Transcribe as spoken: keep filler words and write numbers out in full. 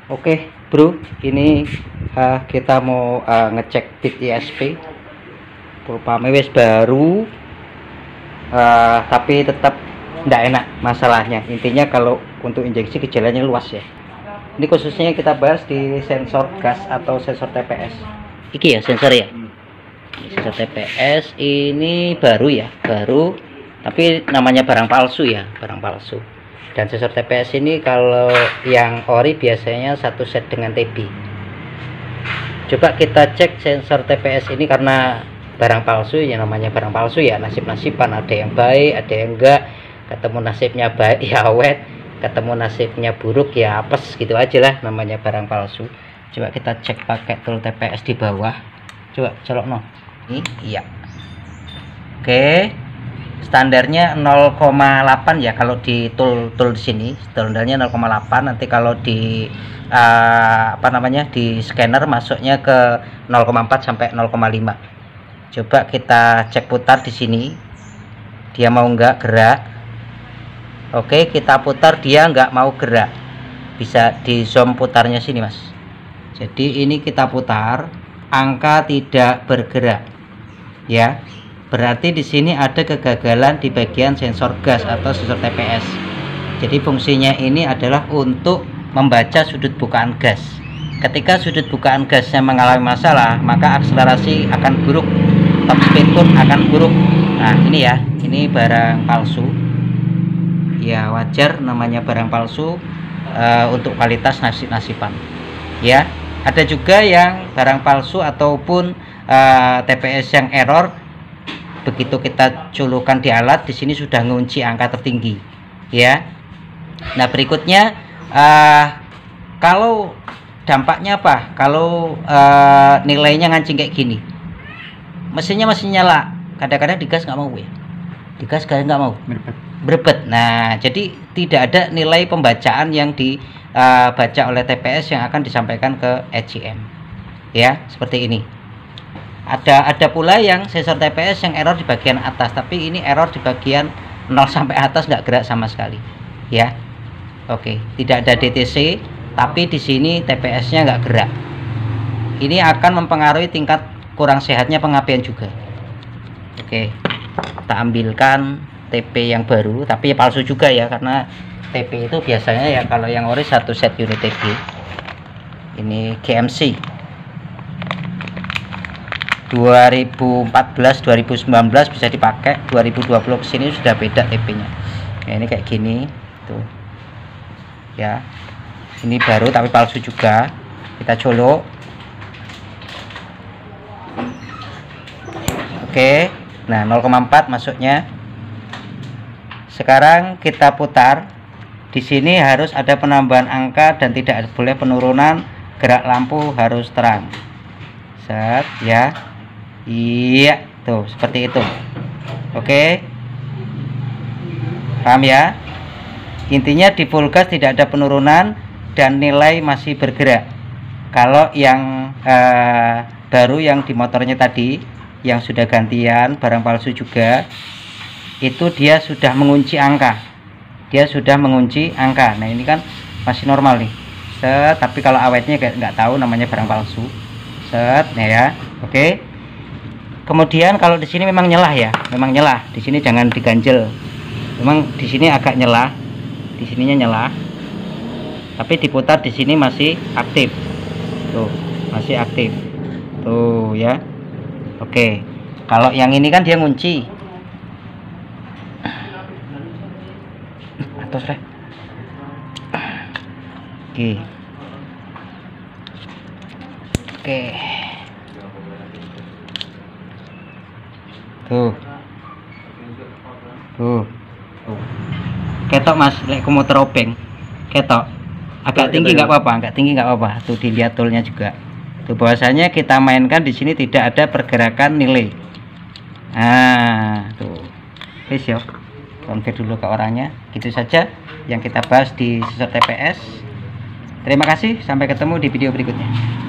Oke bro, ini uh, kita mau uh, ngecek bit I S P pulpame wis baru, uh, tapi tetap tidak enak masalahnya. Intinya kalau untuk injeksi gejalanya luas ya. Ini khususnya kita bahas di sensor gas atau sensor T P S. Iki ya sensor ya. Sensor T P S ini baru ya, baru tapi namanya barang palsu ya, barang palsu. Dan sensor T P S ini kalau yang ori biasanya satu set dengan T B. Coba kita cek sensor T P S ini karena barang palsu ya, namanya barang palsu ya, nasib-nasiban, ada yang baik, ada yang enggak. Ketemu nasibnya baik ya awet, ketemu nasibnya buruk ya apes, gitu aja lah, namanya barang palsu. Coba kita cek pakai tool T P S di bawah. Coba colok no. Ini iya. Oke. Standarnya nol koma delapan ya kalau di tool tool di sini, standarnya nol koma delapan. Nanti kalau di uh, apa namanya di scanner masuknya ke nol koma empat sampai nol koma lima. Coba kita cek putar di sini, dia mau nggak gerak. Oke, kita putar, dia nggak mau gerak. Bisa di zoom putarnya sini mas. Jadi ini kita putar, angka tidak bergerak ya. Berarti di sini ada kegagalan di bagian sensor gas atau sensor T P S. Jadi fungsinya ini adalah untuk membaca sudut bukaan gas. Ketika sudut bukaan gasnya mengalami masalah, maka akselerasi akan buruk, top speed pun akan buruk. Nah ini ya, ini barang palsu. Ya wajar namanya barang palsu, uh, untuk kualitas nasib-nasiban. Ya, ada juga yang barang palsu ataupun uh, T P S yang error. Begitu kita colokan di alat, di sini sudah ngunci angka tertinggi ya. Nah berikutnya uh, kalau dampaknya apa kalau uh, nilainya ngancing kayak gini, mesinnya masih nyala, kadang-kadang digas nggak mau ya, digas kadang nggak mau berbet. Nah jadi tidak ada nilai pembacaan yang dibaca uh, oleh T P S yang akan disampaikan ke E C M ya, seperti ini. Ada ada pula yang sensor T P S yang error di bagian atas, tapi ini error di bagian nol sampai atas, nggak gerak sama sekali ya. Oke, tidak ada D T C, tapi di sini T P S-nya nggak gerak. Ini akan mempengaruhi tingkat kurang sehatnya pengapian juga. Oke, kita ambilkan T P yang baru, tapi palsu juga ya, karena T P itu biasanya ya kalau yang ori satu set unit T P. Ini G M C dua ribu empat belas dua ribu sembilan belas bisa dipakai, dua ribu dua puluh kesini sudah beda T P-nya. Ya, ini kayak gini tuh ya, ini baru tapi palsu juga. Kita colok. Oke, nah nol koma empat masuknya. Sekarang kita putar. Di sini harus ada penambahan angka dan tidak boleh penurunan. Gerak lampu harus terang. Set ya. Iya, tuh seperti itu. Oke, paham ya? Intinya di full gas tidak ada penurunan dan nilai masih bergerak. Kalau yang eh, baru yang di motornya tadi, yang sudah gantian barang palsu juga, itu dia sudah mengunci angka. Dia sudah mengunci angka. Nah ini kan masih normal nih. Set, tapi kalau awetnya nggak tahu, namanya barang palsu. Set, nah ya, oke. Kemudian kalau di sini memang nyelah ya, memang nyelah. Di sini jangan diganjel. Memang di sini agak nyelah, di sininya nyelah. Tapi diputar di sini masih aktif. Tuh, masih aktif. Tuh ya. Oke. Kalau yang ini kan dia ngunci. Atas reh. Oke. Oke. Tuh. Tuh. Tuh. Ketok mas, lek komuter obeng. Ketok. Agak tinggi nggak apa-apa, agak tinggi nggak apa-apa. Tuh dilihat toolnya juga. Tuh bahwasanya kita mainkan di sini tidak ada pergerakan nilai. Nah, tuh. Wis yo. Konfir dulu ke orangnya. Gitu saja yang kita bahas di sensor T P S. Terima kasih, sampai ketemu di video berikutnya.